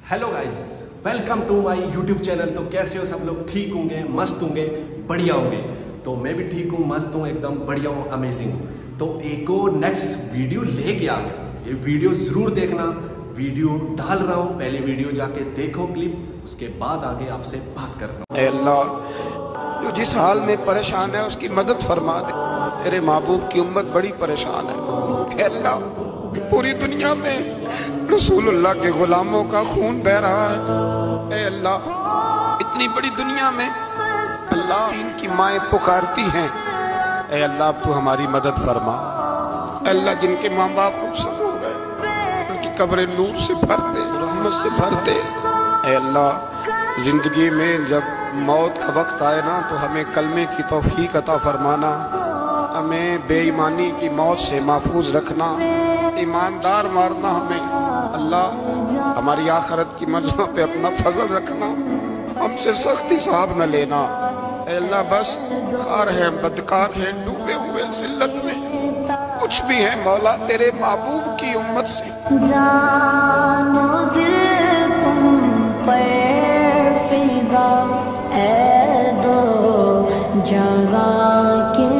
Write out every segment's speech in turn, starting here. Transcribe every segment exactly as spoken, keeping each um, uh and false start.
Hello guys, welcome to my YouTube channel. तो कैसे हो सब लोग? ठीक होंगे, मस्त होंगे, बढ़िया होंगे। तो मैं भी ठीक हूँ, मस्त हूँ, एकदम बढ़िया हूँ, अमेजिंग हूँ। तो एक और नेक्स्ट वीडियो लेके आ गया। ये वीडियो जरूर देखना, वीडियो डाल रहा हूँ, पहले वीडियो जाके देखो क्लिप, उसके बाद आगे आपसे बात करता हूँ। ऐ अल्लाह, जो जिस हाल में परेशान है उसकी मदद फरमा दे। तेरे महबूब की उम्मत बड़ी परेशान है। ऐ अल्लाह, पूरी दुनिया में रसूलुल्लाह के गुलामों का खून बह रहा है। ऐ अल्लाह, इतनी बड़ी दुनिया में अल्लाह इनकी माएँ पुकारती हैं। ऐ अल्लाह, तू हमारी मदद फरमा। अल्लाह, जिनके माँ बाप रुखसत हो गए उनकी कब्रें नूर से भर दे, रहमत से भर दे। ऐ अल्लाह, जिंदगी में जब मौत का वक्त आए ना तो हमें कलमे की तौफीक अता फरमाना, हमें बेईमानी की मौत से महफूज रखना, ईमानदार मारना हमें। अल्लाह, हमारी आखिरत की मंजिलों पे अपना फजल रखना, हमसे सख्ती साहब न लेना। ऐ अल्लाह, बस खार है, बदकार है, डूबे हुए जिल्लत में कुछ भी है मौला, तेरे महबूब की उम्मत से जानो दिल तुम पर फिदा है, दो जगह के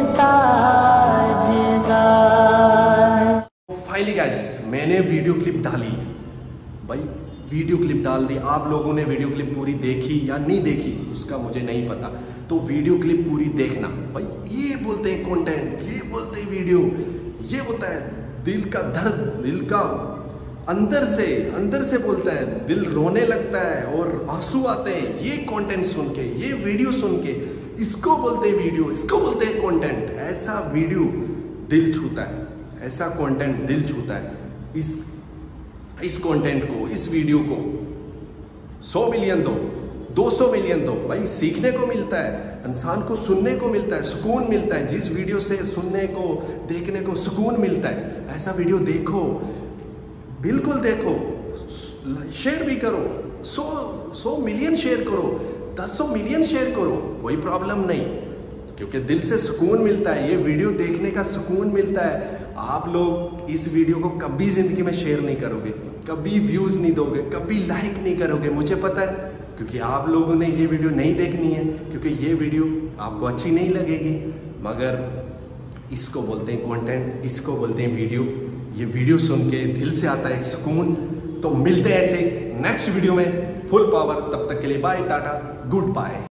ताजदार। फाइनली गाइस, मैंने वीडियो क्लिप डाली भाई, वीडियो क्लिप डाल दी। आप लोगों ने वीडियो क्लिप पूरी देखी या नहीं देखी उसका मुझे नहीं पता, तो वीडियो क्लिप पूरी देखना भाई। ये बोलते हैं कंटेंट, ये बोलते हैं वीडियो, ये होता है दिल का दर्द, दिल का अंदर से अंदर से बोलता है, दिल रोने लगता है और आंसू आते हैं ये कंटेंट सुन के, ये वीडियो सुन के। इसको बोलते हैं वीडियो, इसको बोलते हैं कंटेंट। ऐसा वीडियो दिल छूता है, ऐसा कंटेंट दिल छूता है। इस इस कंटेंट को, इस वीडियो को सौ मिलियन दो, दो सौ मिलियन दो भाई, सीखने को मिलता है, इंसान को सुनने को मिलता है, सुकून मिलता है। जिस वीडियो से सुनने को, देखने को सुकून मिलता है, ऐसा वीडियो देखो, बिल्कुल देखो, शेयर भी करो, सौ सौ मिलियन शेयर करो, दस सौ मिलियन शेयर करो, कोई प्रॉब्लम नहीं, क्योंकि दिल से सुकून मिलता है। ये वीडियो देखने का सुकून मिलता है। आप लोग इस वीडियो को कभी जिंदगी में शेयर नहीं करोगे, कभी व्यूज नहीं दोगे, कभी लाइक नहीं करोगे, मुझे पता है, क्योंकि आप लोगों ने ये वीडियो नहीं देखनी है, क्योंकि ये वीडियो आपको अच्छी नहीं लगेगी। मगर इसको बोलते हैं कंटेंट, इसको बोलते हैं वीडियो। ये वीडियो सुन के दिल से आता है एक सुकून। तो मिलते हैं ऐसे नेक्स्ट वीडियो में फुल पावर। तब तक के लिए बाय, टाटा, गुड बाय।